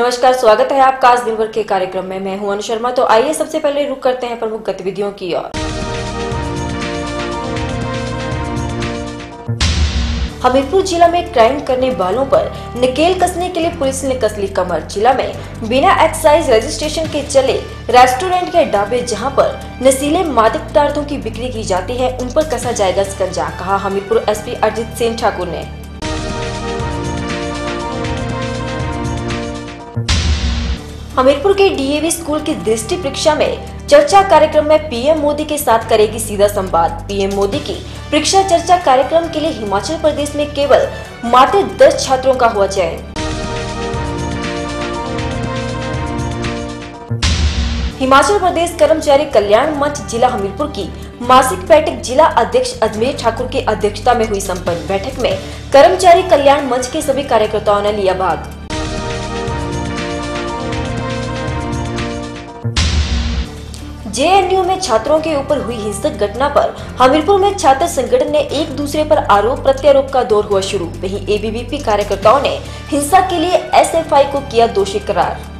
नमस्कार, स्वागत है आपका आज दिन भर के कार्यक्रम में। मैं हूं अनु शर्मा। तो आइए सबसे पहले रुक करते हैं प्रमुख गतिविधियों की ओर। हमीरपुर जिला में क्राइम करने वालों पर नकेल कसने के लिए पुलिस ने कस ली कमर। जिला में बिना एक्साइज रजिस्ट्रेशन के चले रेस्टोरेंट के ढाबे जहां पर नशीले मादक पदार्थों की बिक्री की जाती है, उन पर कसा जाएगा शिकंजा, कहा हमीरपुर एसपी अजित सेन ठाकुर ने। हमीरपुर के डीएवी स्कूल की दृष्टि परीक्षा में चर्चा कार्यक्रम में पीएम मोदी के साथ करेगी सीधा संवाद। पीएम मोदी की परीक्षा चर्चा कार्यक्रम के लिए हिमाचल प्रदेश में केवल मात्र 10 छात्रों का हुआ चयन। हिमाचल प्रदेश कर्मचारी कल्याण मंच जिला हमीरपुर की मासिक बैठक जिला अध्यक्ष अजमेर ठाकुर की अध्यक्षता में हुई संपन्न। बैठक में कर्मचारी कल्याण मंच के सभी कार्यकर्ताओं ने लिया भाग। जेएनयू में छात्रों के ऊपर हुई हिंसक घटना पर हमीरपुर में छात्र संगठन ने एक दूसरे पर आरोप प्रत्यारोप का दौर हुआ शुरू। वहीं एबीवीपी कार्यकर्ताओं ने हिंसा के लिए एसएफआई को किया दोषी करार।